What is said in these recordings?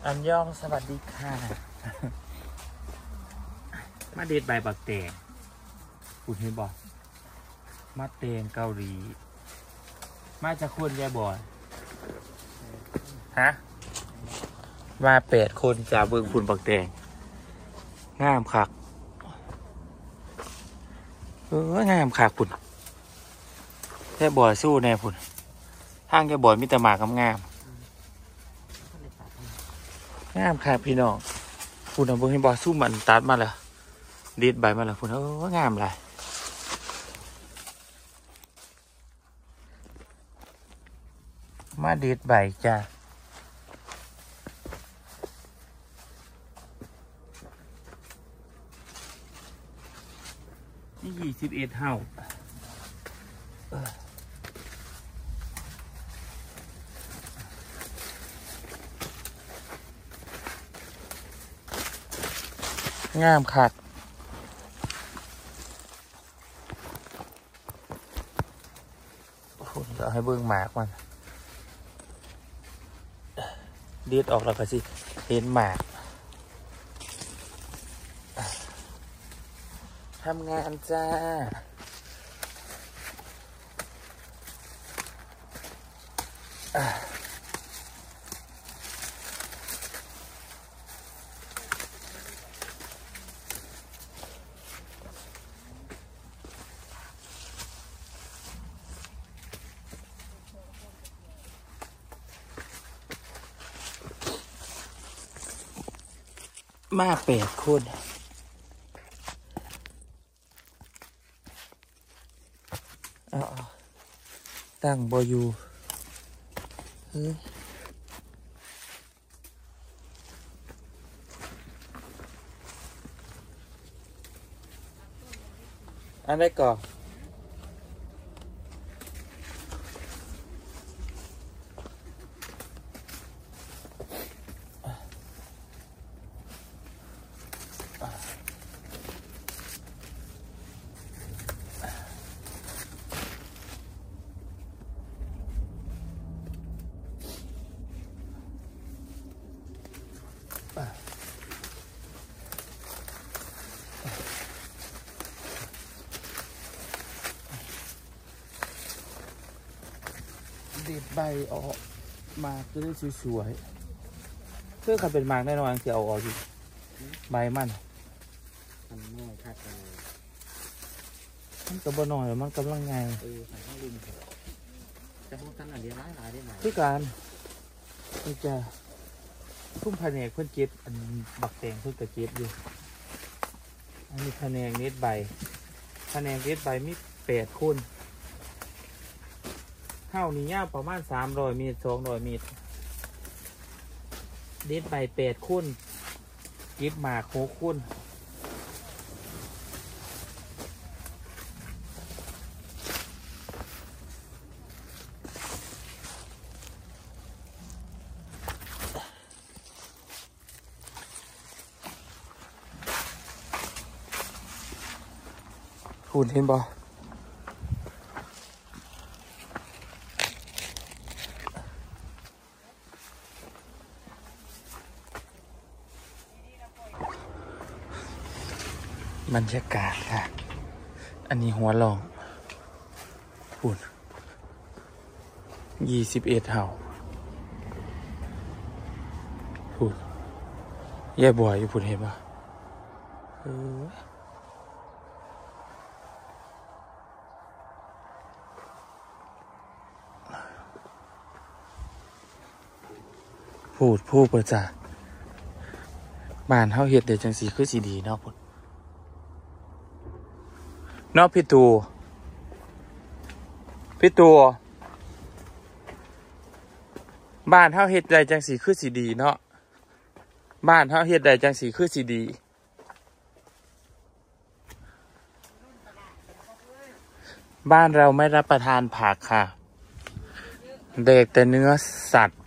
อันยองสวัสดีค่ะมาเด็ดใบบักแตงคุณเห็นบอกมาแตงเกาหลีมาจากคนยายบอยฮะมา8 คนจากเบืองคุณบักแตงงามคักงามคักคุณยายบอยสู้แน่คุณทางยายบอยมีแต่หมากงามงามค่ะพี่น้องคุณเอาเบอร์ให้บอสู้มันตัดมาแล้วเด็ดใบมาแล้วคุณงามเลยมาเด็ดใบจ้านี่21 เท่างามคักจะให้เบิ่งหมากมันเด็ดออกแล้วก็สิเห็นหมากทำงานจ้ามา8 คนตั้งบอยู่เฮ้ยอันได้ก่อนเด็ดใบออกมาจะได้สวยๆเพื่อขับเป็นมากแน่นอนจะเอาออกสิใบมันน้อยคักเลยมันกระบอกหน่อยมันกำลังไงใส่ข้างลุมจะพวกท่านอะไรร้ายได้ไหมที่การมันจะทุ่มแผนกเพื่อนเก็บอันบักแตงเพื่อนกระเก็บอยู่อันนี้แผนกเน็ตใบแผนกเน็ตใบมี8 คนเท่านี้ยาวประมาณ300 เมตร200 เมตรเด็ดใบ8 คนเก็บหมาก6 คนคุณเห็นบ่บรรยากาศค่ะอันนี้หัวลองปุ่น21 เท่าปุ่นแย่บ่อยอยู่ปุ่นเห็นปะพูดประจาบ้านเฮาเฮ็ดได้จังสีคือสีดีเนาะปุ่นเนาะพี่ตูบ้านเฮาเฮ็ดได้จังสีคือสีดีเนาะบ้านเฮาเฮ็ดได้จังสีคือสีดีบ้านเราไม่รับประทานผักค่ะเด็กแต่เนื้อสัตว์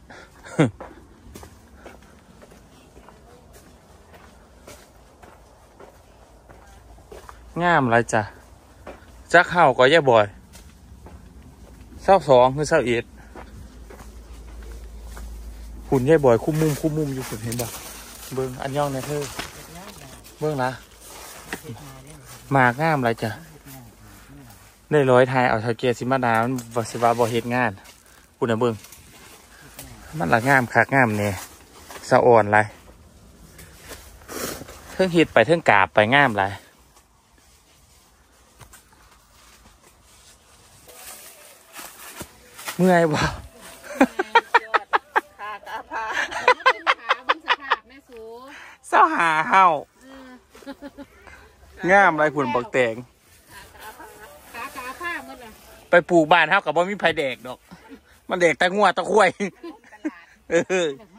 งามไรจ้ะจักเข้าก็แย่บ่อย22 คือ21 หุ่นใหญ่บ่อยคุ้มมุมอยู่หุ่นเห็นบ่เบิ้งอันย่องเนี่ยเธอเบิ้งละหมากงามอะไรจ้ะได้ร้อยไทยเอาชาวเกียร์ซิมาดามันบสิวาบ่เฮ็ดงานคุณน่ะเบิ้งมันละงามคักงามเนี่ยสะอ่อนไรเทิงเฮ็ดไปเทิงกาบไปงามไรเมื่อยบ่ขากะพาเป็นขาบนสภาพแม่สูเศร้าหาเฮางามไรคุณบักแตงขากะพาหมดเลยไปปลูกบ้านเฮากับบ่มีไผแดกดอกมันแดกแต่งัวตะควาย